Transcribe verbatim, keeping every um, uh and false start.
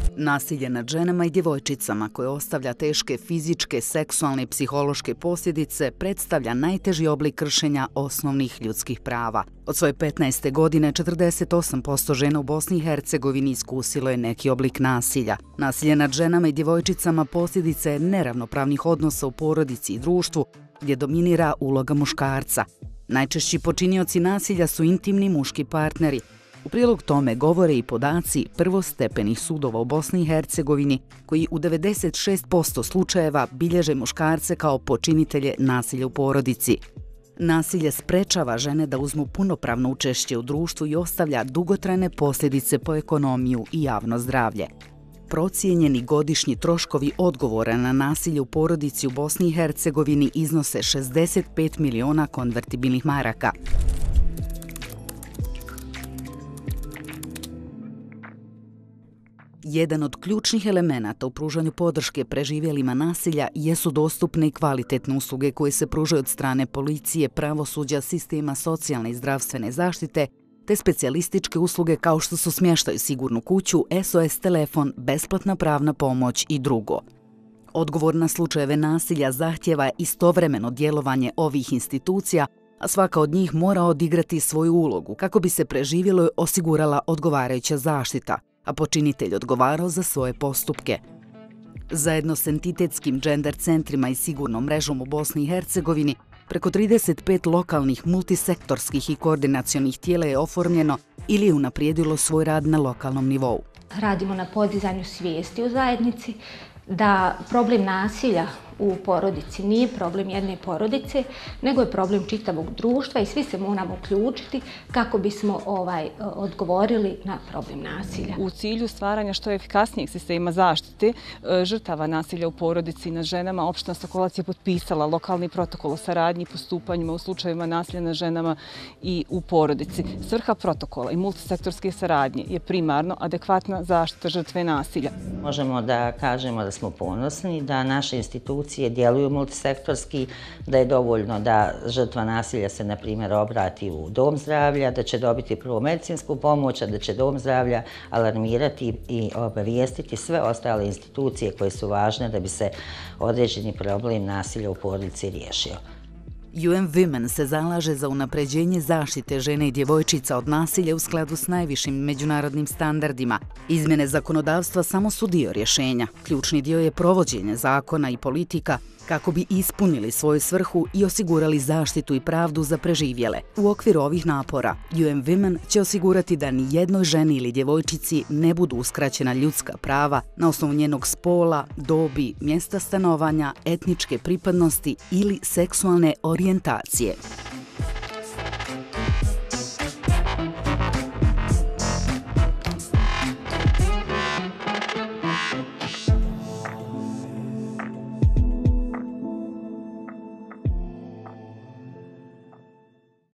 Nasilje nad ženama i djevojčicama koje ostavlja teške fizičke, seksualne i psihološke posljedice predstavlja najteži oblik kršenja osnovnih ljudskih prava. Od svoje petnaeste godine četrdeset osam posto žena u Bosni i Hercegovini iskusilo je neki oblik nasilja. Nasilje nad ženama i djevojčicama posljedica je neravnopravnih odnosa u porodici i društvu gdje dominira uloga muškarca. Najčešći počinioci nasilja su intimni muški partneri. U prilog tome govore i podaci prvostepenih sudova u Bosni i Hercegovini koji u devedeset šest posto slučajeva bilježe muškarce kao počinitelje nasilja u porodici. Nasilje sprečava žene da uzmu punopravno učešće u društvu i ostavlja dugotrajne posljedice po ekonomiju i javno zdravlje. Procijenjeni godišnji troškovi odgovora na nasilje u porodici u Bosni i Hercegovini iznose šezdeset pet miliona konvertibilnih maraka. Jedan od ključnih elemenata u pružanju podrške preživjelima nasilja jesu dostupne i kvalitetne usluge koje se pružaju od strane policije, pravosuđa, sistema socijalne i zdravstvene zaštite, te specijalističke usluge kao što su smještaj u sigurnu kuću, S O S telefon, besplatna pravna pomoć i drugo. Odgovor na slučajeve nasilja zahtjeva istovremeno djelovanje ovih institucija, a svaka od njih mora odigrati svoju ulogu kako bi se preživjeloj osigurala odgovarajuća zaštita, a počinitelj odgovarao za svoje postupke. Zajedno s entitetskim gender centrima i sigurnom mrežom u Bosni i Hercegovini, preko trideset pet lokalnih multisektorskih i koordinacionih tijela je oformljeno ili je unaprijedilo svoj rad na lokalnom nivou. Radimo na podizanju svijesti u zajednici da problem nasilja u porodici nije problem jedne porodice, nego je problem čitavog društva i svi se moramo uključiti kako bismo ovaj, odgovorili na problem nasilja. U cilju stvaranja što efikasnijeg sistema zaštite žrtava nasilja u porodici nad ženama, opština Sokolac je potpisala lokalni protokol o saradnji i postupanjima u slučajevima nasilja nad ženama i u porodici. Svrha protokola i multisektorske saradnje je primarno adekvatna zaštita žrtve nasilja. Možemo da kažemo da smo ponosni, da naše institucije djeluju multisektorski, da je dovoljno da žrtva nasilja se, na primjer, obrati u dom zdravlja, da će dobiti prvu medicinsku pomoć, a da će dom zdravlja alarmirati i obavijestiti sve ostale institucije koje su važne da bi se određeni problem nasilja u porodici riješio. U N Women se zalaže za unapređenje zaštite žene i djevojčica od nasilja u skladu s najvišim međunarodnim standardima. Izmjene zakonodavstva samo su dio rješenja. Ključni dio je provođenje zakona i politika kako bi ispunili svoju svrhu i osigurali zaštitu i pravdu za preživjele. U okviru ovih napora, U N Women će osigurati da ni jednoj ženi ili djevojčici ne budu uskraćena ljudska prava na osnovu njenog spola, dobi, mjesta stanovanja, etničke pripadnosti ili seksualne orijentacije.